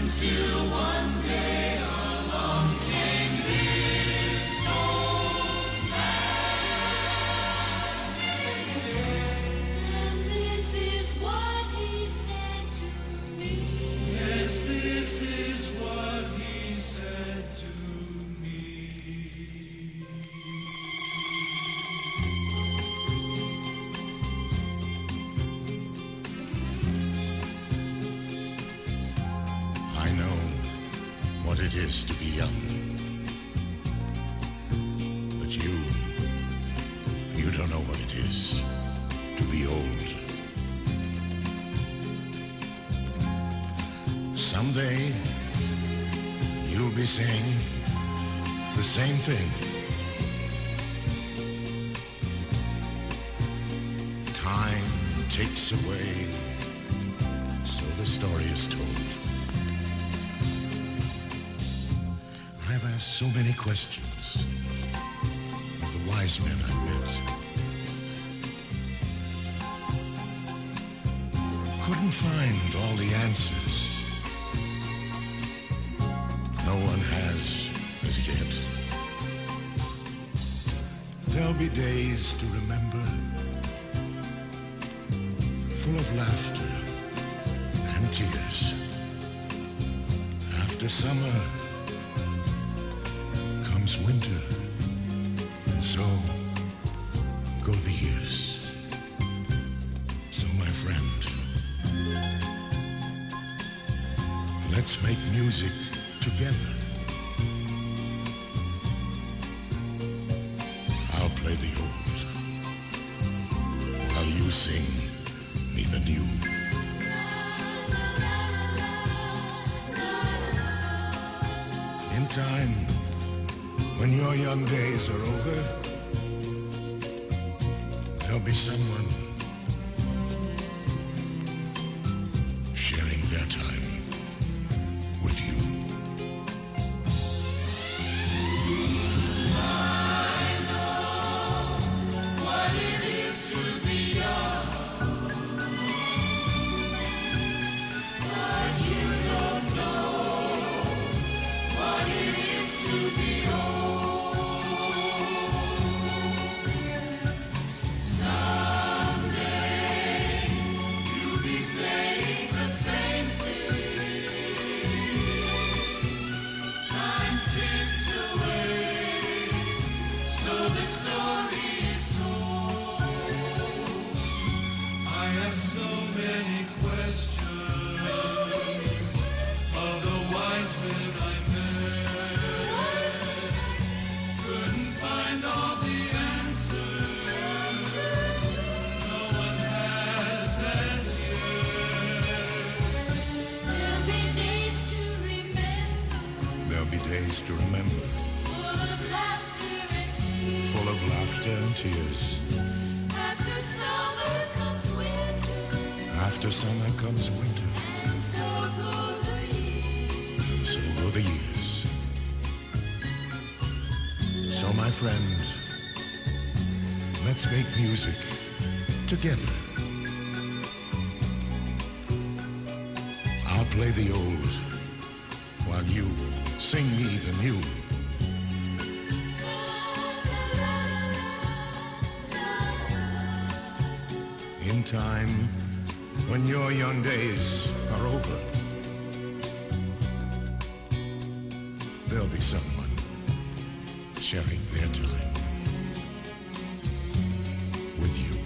Until one day along came this old man. And this is what he said to me. Yes, this is what he said to me. I know what it is to be young, but you don't know what it is to be old. Someday you'll be saying the same thing. Time takes away, so the story is told. I've asked so many questions of the wise men I've met. Couldn't find all the answers. No one has as yet. There'll be days to remember, full of laughter and tears. After summer comes winter, and so go the years. So my friend, let's make music together. I'll play the old while you sing me the new. In time, when your young days are over, there'll be someone sharing their time with you. I know what it is to be young, but you don't know what it is to be old. Someday you'll be saying the same thing. Time ticks away, so the story is told. I have so many questions, of the wise men I met. Couldn't find all the answers. No one has as yet. There'll be days to remember. There'll be days to remember. Full of laughter and tears. Full of laughter and tears. After summer comes winter. After summer comes winter. And so go the years. And so go the years. So my friend, let's make music together. I'll play the old while you sing me the new. In time, when your young days are over, there'll be someone sharing their time with you.